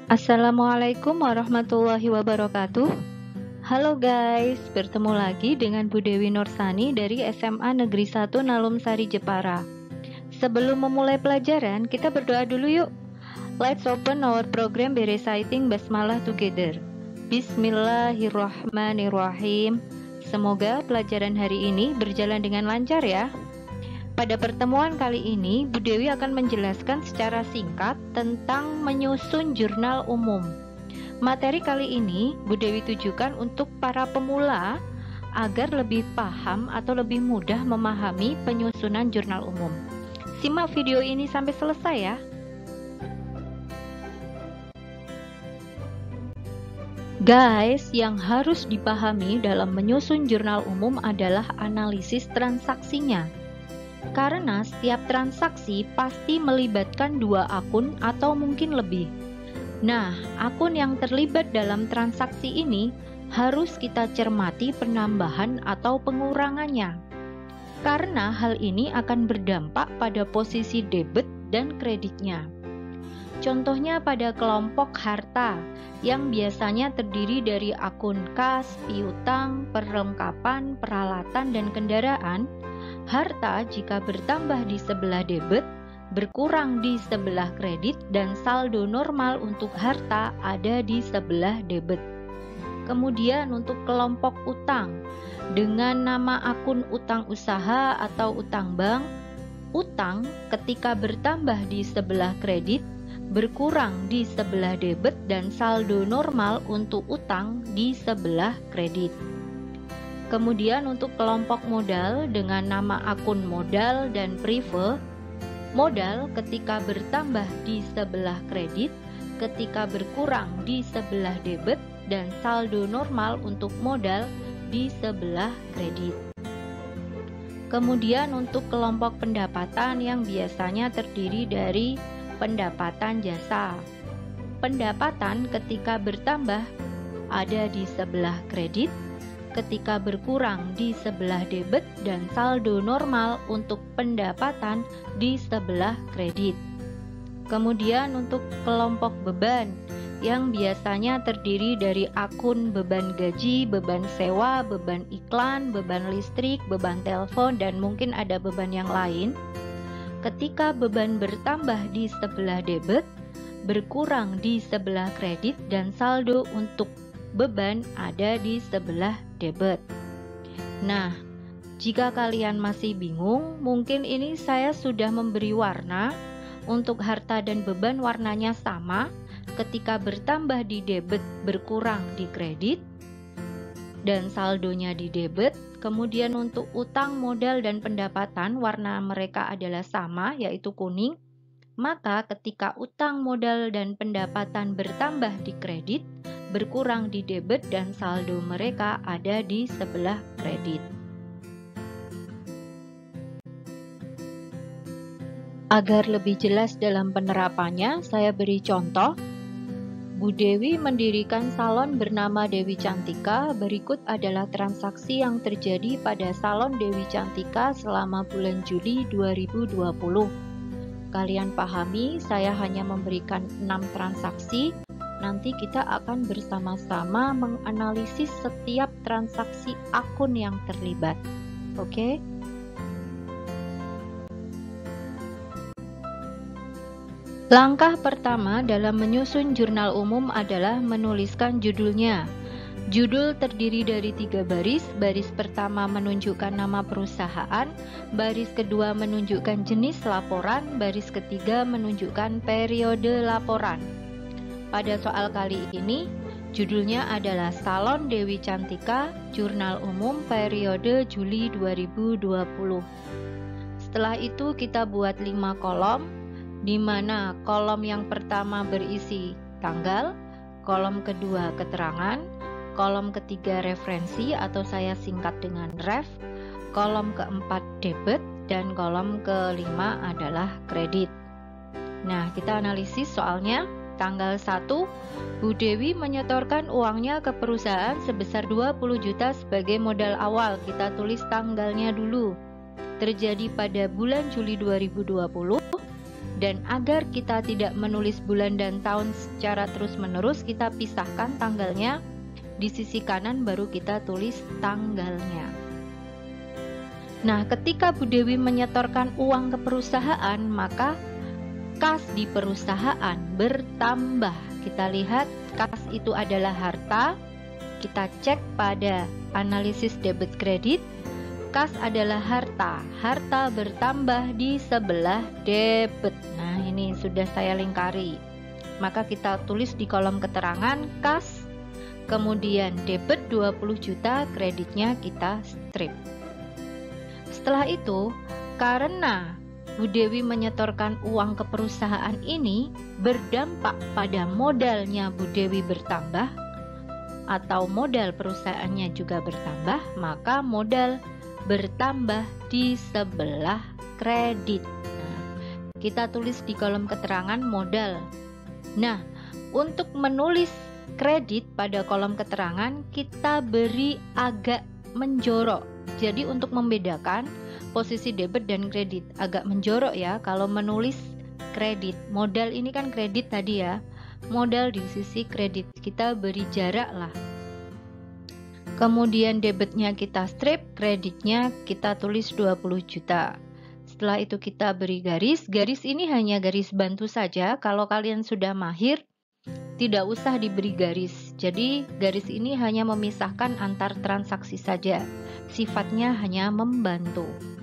Assalamualaikum warahmatullahi wabarakatuh. Halo guys, bertemu lagi dengan Bu Dewi Nursani dari SMA Negeri 1 Nalumsari Jepara. Sebelum memulai pelajaran, kita berdoa dulu yuk. Let's open our program by reciting Basmalah together. Bismillahirrahmanirrahim. Semoga pelajaran hari ini berjalan dengan lancar ya. Pada pertemuan kali ini, Bu Dewi akan menjelaskan secara singkat tentang menyusun jurnal umum. Materi kali ini Bu Dewi tujukan untuk para pemula agar lebih paham atau lebih mudah memahami penyusunan jurnal umum. Simak video ini sampai selesai ya. Guys, yang harus dipahami dalam menyusun jurnal umum adalah analisis transaksinya. Karena setiap transaksi pasti melibatkan dua akun atau mungkin lebih. Nah, akun yang terlibat dalam transaksi ini harus kita cermati penambahan atau pengurangannya. Karena hal ini akan berdampak pada posisi debit dan kreditnya. Contohnya pada kelompok harta yang biasanya terdiri dari akun kas, piutang, perlengkapan, peralatan, dan kendaraan. Harta jika bertambah di sebelah debit, berkurang di sebelah kredit, dan saldo normal untuk harta ada di sebelah debit. Kemudian untuk kelompok utang, dengan nama akun utang usaha atau utang bank, utang ketika bertambah di sebelah kredit, berkurang di sebelah debit, dan saldo normal untuk utang di sebelah kredit. Kemudian untuk kelompok modal dengan nama akun modal dan prive, modal ketika bertambah di sebelah kredit, ketika berkurang di sebelah debit, dan saldo normal untuk modal di sebelah kredit. Kemudian untuk kelompok pendapatan yang biasanya terdiri dari pendapatan jasa. Pendapatan ketika bertambah ada di sebelah kredit, ketika berkurang di sebelah debit, dan saldo normal untuk pendapatan di sebelah kredit. Kemudian untuk kelompok beban yang biasanya terdiri dari akun beban gaji, beban sewa, beban iklan, beban listrik, beban telepon, dan mungkin ada beban yang lain. Ketika beban bertambah di sebelah debit, berkurang di sebelah kredit, dan saldo untuk beban ada di sebelah debit. Nah, jika kalian masih bingung, mungkin ini saya sudah memberi warna. Untuk harta dan beban warnanya sama, ketika bertambah di debit, berkurang di kredit, dan saldonya di debit. Kemudian untuk utang, modal, dan pendapatan, warna mereka adalah sama, yaitu kuning. Maka ketika utang, modal, dan pendapatan bertambah di kredit, berkurang di debit, dan saldo mereka ada di sebelah kredit. Agar lebih jelas dalam penerapannya, saya beri contoh. Bu Dewi mendirikan salon bernama Dewi Cantika. Berikut adalah transaksi yang terjadi pada salon Dewi Cantika selama bulan Juli 2020. Kalian pahami, saya hanya memberikan 6 transaksi. Nanti kita akan bersama-sama menganalisis setiap transaksi akun yang terlibat. Oke? Langkah pertama dalam menyusun jurnal umum adalah menuliskan judulnya. Judul terdiri dari 3 baris. Baris pertama menunjukkan nama perusahaan, baris kedua menunjukkan jenis laporan, baris ketiga menunjukkan periode laporan. Pada soal kali ini, judulnya adalah Salon Dewi Cantika, Jurnal Umum periode Juli 2020. Setelah itu kita buat 5 kolom, di mana kolom yang pertama berisi tanggal, kolom kedua keterangan, kolom ketiga referensi atau saya singkat dengan ref, kolom keempat debit, dan kolom kelima adalah kredit. Nah, kita analisis soalnya. Tanggal 1, Bu Dewi menyetorkan uangnya ke perusahaan sebesar 20 juta sebagai modal awal. Kita tulis tanggalnya dulu. Terjadi pada bulan Juli 2020. Dan agar kita tidak menulis bulan dan tahun secara terus-menerus, kita pisahkan tanggalnya. Di sisi kanan baru kita tulis tanggalnya. Nah, ketika Bu Dewi menyetorkan uang ke perusahaan, maka kas di perusahaan bertambah. Kita lihat kas itu adalah harta. Kita cek pada analisis debit kredit. Kas adalah harta. Harta bertambah di sebelah debit. Nah, ini sudah saya lingkari. Maka kita tulis di kolom keterangan kas, kemudian debit 20 juta, kreditnya kita strip. Setelah itu, karena Bu Dewi menyetorkan uang ke perusahaan ini berdampak pada modalnya Bu Dewi bertambah, atau modal perusahaannya juga bertambah, maka modal bertambah di sebelah kredit. Nah, kita tulis di kolom keterangan modal. Nah, untuk menulis kredit pada kolom keterangan, kita beri agak menjorok. Jadi untuk membedakan posisi debit dan kredit agak menjorok ya kalau menulis kredit. Modal ini kan kredit tadi ya. Modal di sisi kredit kita beri jarak lah. Kemudian debitnya kita strip, kreditnya kita tulis 20 juta. Setelah itu kita beri garis. Garis ini hanya garis bantu saja. Kalau kalian sudah mahir, tidak usah diberi garis. Jadi garis ini hanya memisahkan antar transaksi saja. Sifatnya hanya membantu.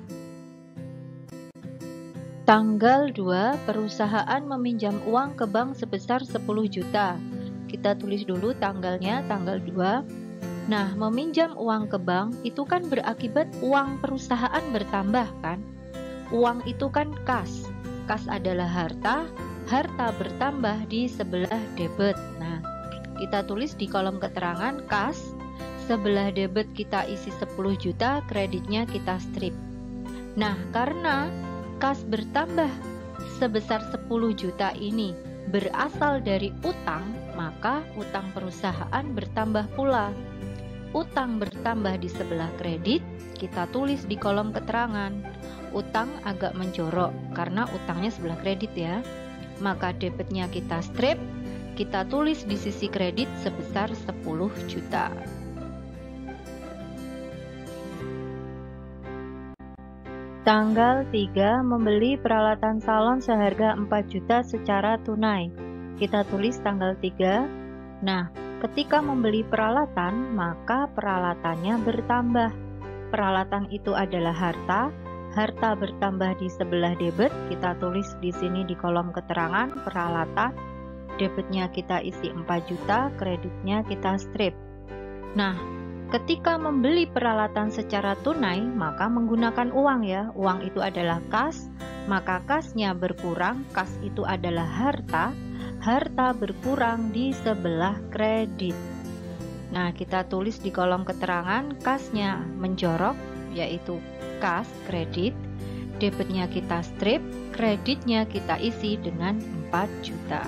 Tanggal 2, perusahaan meminjam uang ke bank sebesar 10 juta. Kita tulis dulu tanggalnya, tanggal 2. Nah, meminjam uang ke bank itu kan berakibat uang perusahaan bertambah kan? Uang itu kan kas. Kas adalah harta. Harta bertambah di sebelah debit. Nah, kita tulis di kolom keterangan kas. Sebelah debit kita isi 10 juta, kreditnya kita strip. Nah, karena kas bertambah sebesar 10 juta ini berasal dari utang, maka utang perusahaan bertambah pula. Utang bertambah di sebelah kredit, kita tulis di kolom keterangan. Utang agak menjorok karena utangnya sebelah kredit ya. Maka debitnya kita strip, kita tulis di sisi kredit sebesar 10 juta. Tanggal 3, membeli peralatan salon seharga 4 juta secara tunai. Kita tulis tanggal 3. Nah, ketika membeli peralatan, maka peralatannya bertambah. Peralatan itu adalah harta. Harta bertambah di sebelah debit. Kita tulis di sini di kolom keterangan peralatan. Debitnya kita isi 4 juta, kreditnya kita strip. Nah, ketika membeli peralatan secara tunai, maka menggunakan uang ya. Uang itu adalah kas, maka kasnya berkurang. Kas itu adalah harta. Harta berkurang di sebelah kredit. Nah, kita tulis di kolom keterangan kasnya menjorok, yaitu kas, kredit. Debitnya kita strip, kreditnya kita isi dengan 4 juta.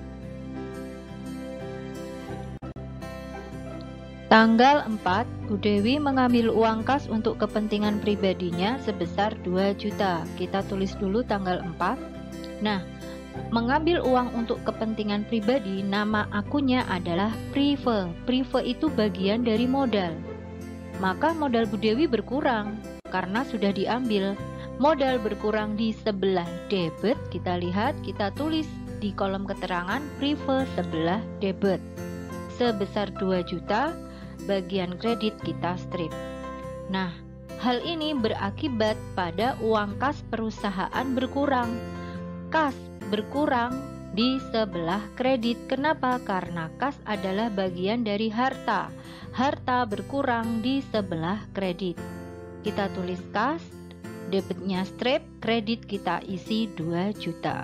Tanggal 4, Bu Dewi mengambil uang kas untuk kepentingan pribadinya sebesar 2 juta. Kita tulis dulu tanggal 4. Nah, mengambil uang untuk kepentingan pribadi, nama akunnya adalah Prive. Prive itu bagian dari modal. Maka modal Bu Dewi berkurang karena sudah diambil. Modal berkurang di sebelah debit. Kita lihat, kita tulis di kolom keterangan Prive sebelah debit. Sebesar 2 juta. Bagian kredit kita strip. Nah, hal ini berakibat pada uang kas perusahaan berkurang. Kas berkurang di sebelah kredit. Kenapa? Karena kas adalah bagian dari harta. Harta berkurang di sebelah kredit. Kita tulis kas, debitnya strip, kredit kita isi 2 juta.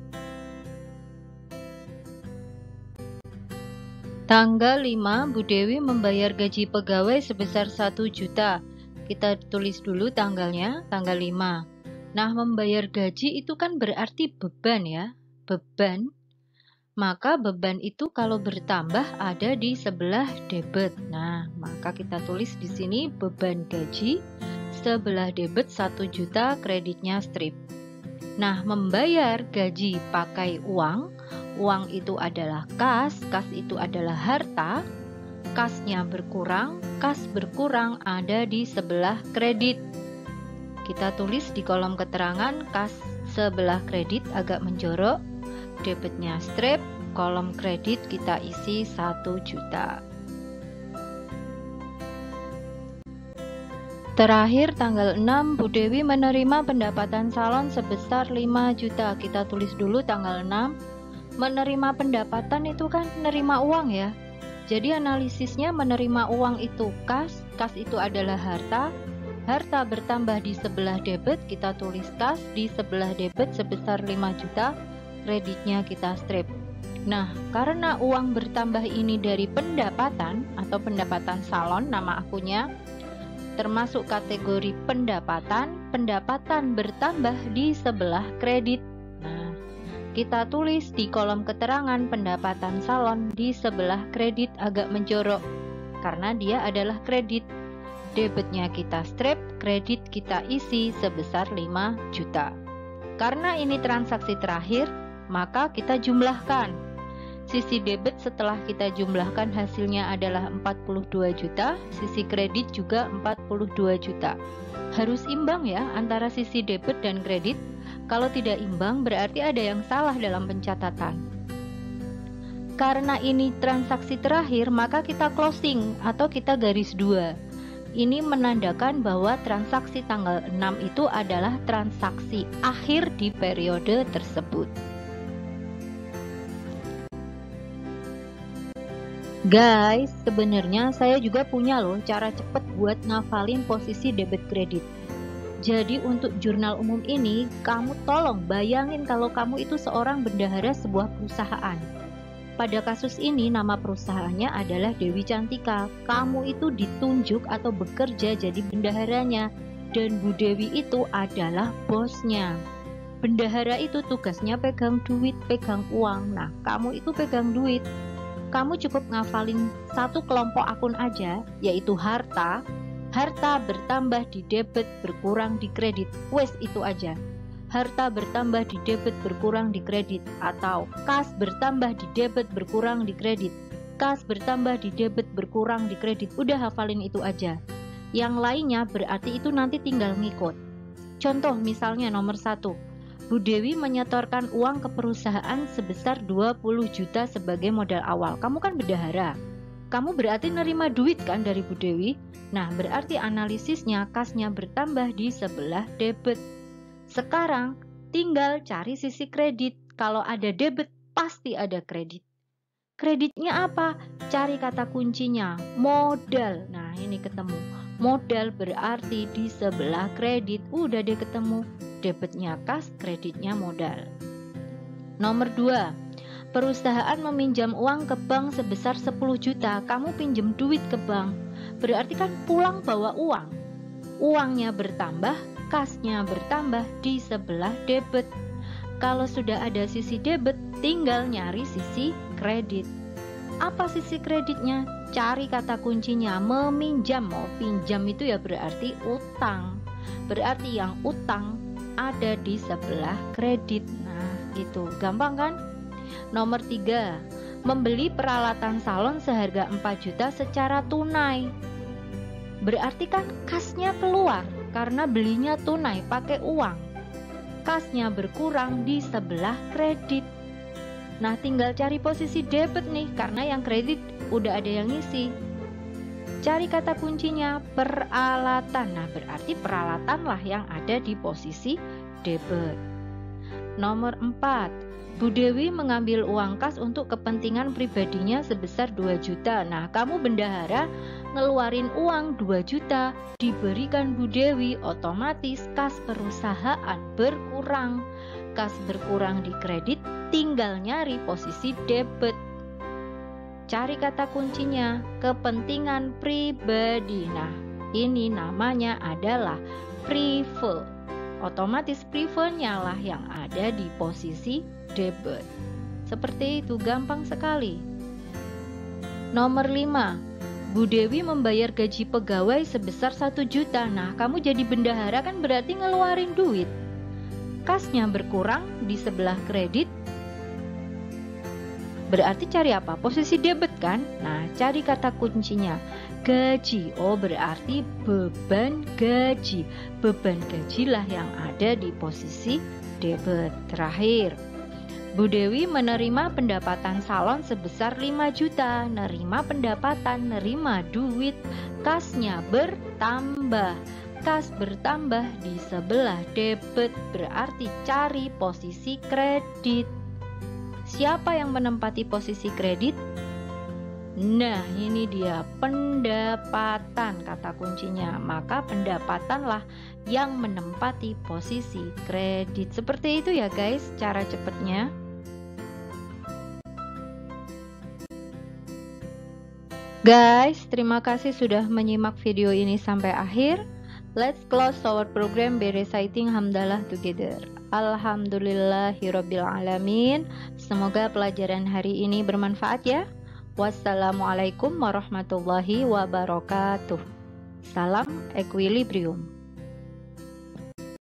Tanggal 5, Bu Dewi membayar gaji pegawai sebesar 1 juta. Kita tulis dulu tanggalnya, tanggal 5. Nah, membayar gaji itu kan berarti beban ya, beban. Maka beban itu kalau bertambah ada di sebelah debit. Nah, maka kita tulis di sini beban gaji, sebelah debit 1 juta, kreditnya strip. Nah, membayar gaji pakai uang, uang itu adalah kas itu adalah harta, kasnya berkurang, kas berkurang ada di sebelah kredit. Kita tulis di kolom keterangan kas sebelah kredit agak menjorok, debitnya strip, kolom kredit kita isi 1 juta. Terakhir tanggal 6, Bu Dewi menerima pendapatan salon sebesar 5 juta. Kita tulis dulu tanggal 6. Menerima pendapatan itu kan menerima uang ya. Jadi analisisnya menerima uang itu kas itu adalah harta. Harta bertambah di sebelah debit, kita tulis kas di sebelah debit sebesar 5 juta. Kreditnya kita strip. Nah, karena uang bertambah ini dari pendapatan atau pendapatan salon, nama akunnya termasuk kategori pendapatan bertambah di sebelah kredit. Nah, kita tulis di kolom keterangan pendapatan salon di sebelah kredit agak menjorok karena dia adalah kredit. Debitnya kita strip, kredit kita isi sebesar 5 juta. Karena ini transaksi terakhir, maka kita jumlahkan. Sisi debit setelah kita jumlahkan hasilnya adalah 42 juta, sisi kredit juga 42 juta. Harus imbang ya antara sisi debit dan kredit. Kalau tidak imbang berarti ada yang salah dalam pencatatan. Karena ini transaksi terakhir, maka kita closing atau kita garis 2. Ini menandakan bahwa transaksi tanggal 6 itu adalah transaksi akhir di periode tersebut. Guys, sebenarnya saya juga punya loh cara cepet buat ngafalin posisi debit kredit. Jadi untuk jurnal umum ini, kamu tolong bayangin kalau kamu itu seorang bendahara sebuah perusahaan. Pada kasus ini nama perusahaannya adalah Dewi Cantika. Kamu itu ditunjuk atau bekerja jadi bendaharanya, dan Bu Dewi itu adalah bosnya. Bendahara itu tugasnya pegang duit, pegang uang. Nah, kamu itu pegang duit. Kamu cukup ngafalin satu kelompok akun aja, yaitu harta. Harta bertambah di debit berkurang di kredit. Wes itu aja. Harta bertambah di debit berkurang di kredit, atau kas bertambah di debit berkurang di kredit. Kas bertambah di debit berkurang di kredit. Udah hafalin itu aja. Yang lainnya berarti itu nanti tinggal ngikut. Contoh misalnya nomor 1. Bu Dewi menyetorkan uang ke perusahaan sebesar 20 juta sebagai modal awal. Kamu kan bendahara. Kamu berarti nerima duit kan dari Bu Dewi? Nah, berarti analisisnya kasnya bertambah di sebelah debit. Sekarang tinggal cari sisi kredit. Kalau ada debit, pasti ada kredit. Kreditnya apa? Cari kata kuncinya, modal. Nah, ini ketemu. Modal berarti di sebelah kredit. Udah deh ketemu. Debitnya kas, kreditnya modal. Nomor 2. Perusahaan meminjam uang ke bank sebesar 10 juta. Kamu pinjam duit ke bank. Berarti kan pulang bawa uang. Uangnya bertambah, kasnya bertambah di sebelah debit. Kalau sudah ada sisi debit, tinggal nyari sisi kredit. Apa sisi kreditnya? Cari kata kuncinya, meminjam. Mau pinjam itu ya berarti utang. Berarti yang utang ada di sebelah kredit. Nah, itu gampang kan? Nomor 3. Membeli peralatan salon seharga 4 juta secara tunai. Berarti kan kasnya keluar karena belinya tunai pakai uang. Kasnya berkurang di sebelah kredit. Nah, tinggal cari posisi debit nih karena yang kredit udah ada yang ngisi. Cari kata kuncinya peralatan. Nah, berarti peralatan lah yang ada di posisi debit. Nomor 4. Bu Dewi mengambil uang kas untuk kepentingan pribadinya sebesar 2 juta. Nah, kamu bendahara ngeluarin uang 2 juta, diberikan Bu Dewi, otomatis kas perusahaan berkurang. Kas berkurang di kredit, tinggal nyari posisi debit. Cari kata kuncinya, kepentingan pribadi. Nah, ini namanya adalah prefer. Otomatis prefernya lah yang ada di posisi debit. Seperti itu, gampang sekali. Nomor 5. Bu Dewi membayar gaji pegawai sebesar 1 juta. Nah, kamu jadi bendahara kan berarti ngeluarin duit. Kasnya berkurang di sebelah kredit, berarti cari apa? Posisi debit kan? Nah, cari kata kuncinya. Gaji. Oh, berarti beban gaji. Beban gajilah yang ada di posisi debit. Terakhir, Bu Dewi menerima pendapatan salon sebesar 5 juta. Nerima pendapatan, nerima duit. Kasnya bertambah. Kas bertambah di sebelah debit, berarti cari posisi kredit. Siapa yang menempati posisi kredit? Nah, ini dia pendapatan kata kuncinya. Maka pendapatanlah yang menempati posisi kredit. Seperti itu ya guys, cara cepatnya. Guys, terima kasih sudah menyimak video ini sampai akhir. Let's close our program by reciting hamdalah together. Alhamdulillahirabbil alamin. Semoga pelajaran hari ini bermanfaat ya. Wassalamualaikum warahmatullahi wabarakatuh. Salam equilibrium.